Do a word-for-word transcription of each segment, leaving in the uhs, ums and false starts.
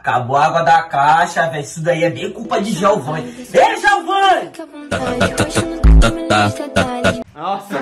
Acabou a água da caixa, velho. Isso daí é bem culpa de Giovanni. Ei, Giovanni! Nossa.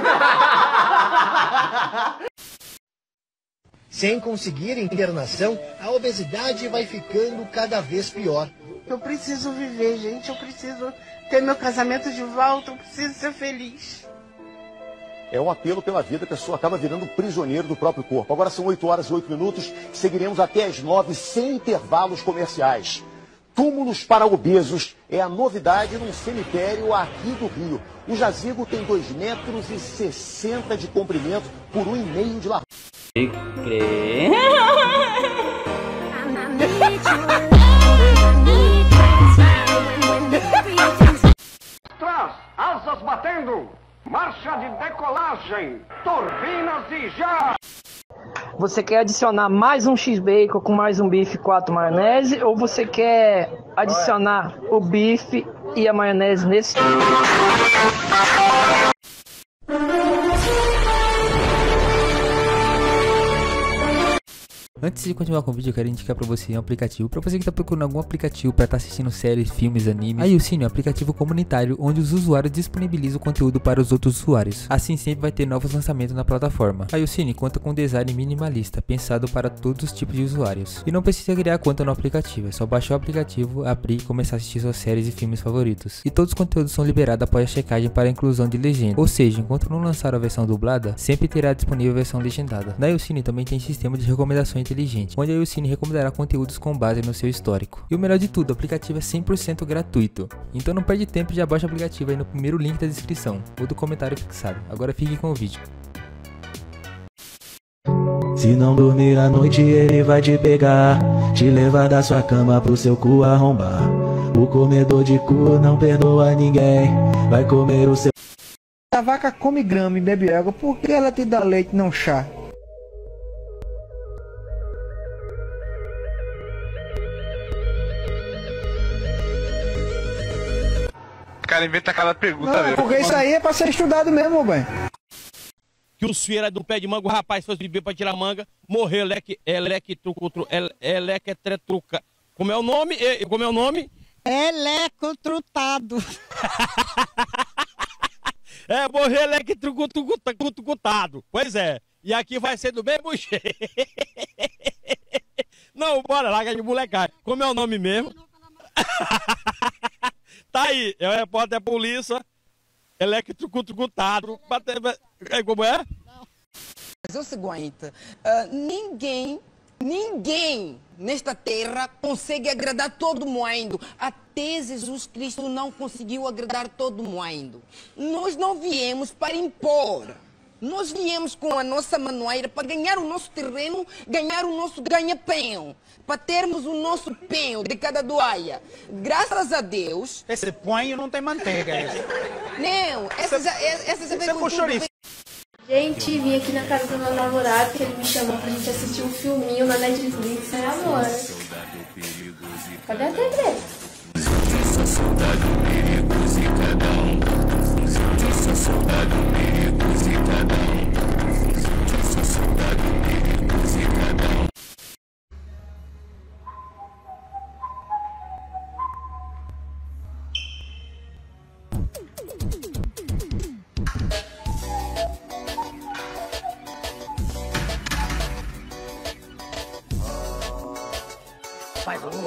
Sem conseguir internação, a obesidade vai ficando cada vez pior. Eu preciso viver, gente. Eu preciso ter meu casamento de volta. Eu preciso ser feliz. É um apelo pela vida, a pessoa acaba virando prisioneiro do próprio corpo. Agora são oito horas e oito minutos, seguiremos até as nove sem intervalos comerciais. Túmulos para obesos é a novidade num cemitério aqui do Rio. O jazigo tem dois metros e sessenta de comprimento por um e meio de largura. Trás, asas batendo. Marcha de decolagem, turbinas e já! Você quer adicionar mais um X-Bacon com mais um bife e quatro maionese? Ou você quer adicionar o bife e a maionese nesse? Antes de continuar com o vídeo, eu quero indicar pra você um aplicativo. Pra você que tá procurando algum aplicativo pra estar tá assistindo séries, filmes, animes. A YouCine é um aplicativo comunitário onde os usuários disponibilizam conteúdo para os outros usuários. Assim sempre vai ter novos lançamentos na plataforma. A YouCine conta com um design minimalista, pensado para todos os tipos de usuários. E não precisa criar conta no aplicativo, é só baixar o aplicativo, abrir e começar a assistir suas séries e filmes favoritos. E todos os conteúdos são liberados após a checagem para a inclusão de legenda. Ou seja, enquanto não lançar a versão dublada, sempre terá disponível a versão legendada. Na YouCine também tem sistema de recomendações inteligente, onde a YouCine recomendará conteúdos com base no seu histórico. E o melhor de tudo, o aplicativo é cem por cento gratuito. Então não perde tempo e já baixa o aplicativo aí no primeiro link da descrição ou do comentário fixado. Agora fique com o vídeo. Se não dormir à noite ele vai te pegar, te levar da sua cama pro seu cu arrombar. O comedor de cu não perdoa ninguém, vai comer o seu... A vaca come grama e bebe água, por que ela te dá leite não chá? O cara inventa aquela pergunta não, mesmo. Porque isso aí é pra ser estudado mesmo, velho. Que os fieira do pé de manga, o rapaz foi beber pra tirar manga, morreu, leque, eleque, truco, eleque, tretruca. Como é o nome? Como é o nome? Eleco trutado. É, morreu, eleque, truco, trucutado. Pois é. E aqui vai ser do mesmo jeito. Não, bora, larga de molecagem. Como é o nome mesmo? Tá aí, é o repórter da polícia, eletrocutado, é como é? Mas é o seguinte, uh, ninguém, ninguém nesta terra consegue agradar todo mundo. Até Jesus Cristo não conseguiu agradar todo mundo. Nós não viemos para impor. Nós viemos com a nossa maneira para ganhar o nosso terreno, ganhar o nosso ganha-pão, para termos o nosso pão de cada doaia. Graças a Deus... Esse pão não tem manteiga. Esse. Não, essa já, essa já vem com chouriço. Gente, vim aqui na casa do meu namorado, que ele me chamou pra gente assistir um filminho na Netflix, né, amor? Cadê a T V? Faz um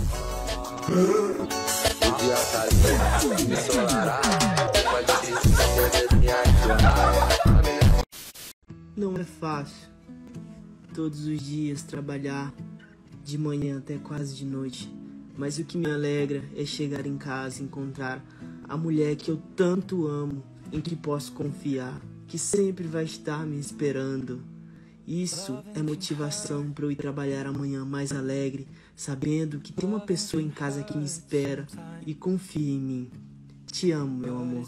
Não é fácil todos os dias trabalhar de manhã até quase de noite, mas o que me alegra é chegar em casa e encontrar a mulher que eu tanto amo, em que posso confiar, que sempre vai estar me esperando. Isso é motivação para eu ir trabalhar amanhã mais alegre, sabendo que tem uma pessoa em casa que me espera e confia em mim. Te amo, meu amor.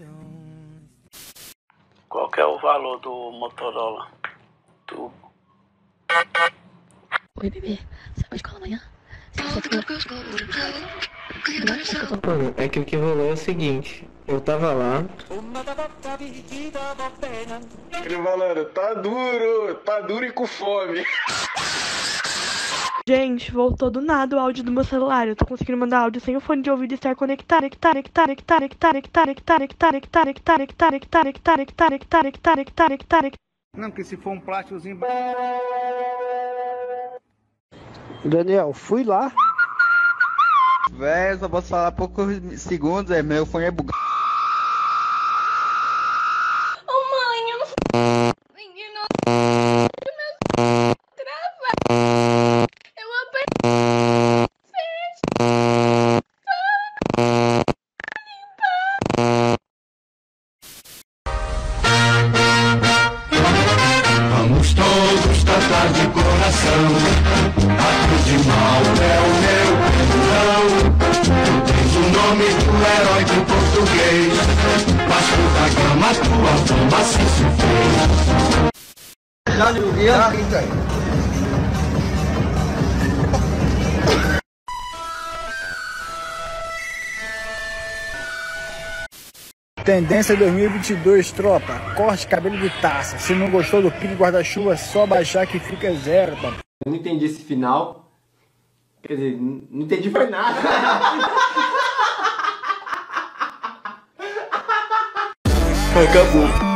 Qual que é o valor do Motorola Turbo? Oi, bebê. Você vai pra escola amanhã? É que o que rolou é o seguinte, eu tava lá. Ele falando, tá duro, tá duro e com fome. Gente, voltou do nada o áudio do meu celular. Eu tô conseguindo mandar áudio sem o fone de ouvido estar conectado. Não, que se for um plásticozinho. Daniel, fui lá. Véi, só posso falar poucos segundos, é meu fone é bugado. Ô mãe, eu não... Menino... Meu... Trava... Eu apertei... Vamos todos tratar de coração. Atos de mal é o meu pendurão. Tu tens o nome do herói do português. Vasco da Gama, tua fama assim se fez. Já joguei aqui, Tendência dois mil e vinte e dois, tropa. Corte cabelo de taça. Se não gostou do pique guarda-chuva, só baixar que fica zero, papai. Eu não entendi esse final. Quer dizer, não entendi foi nada. Acabou.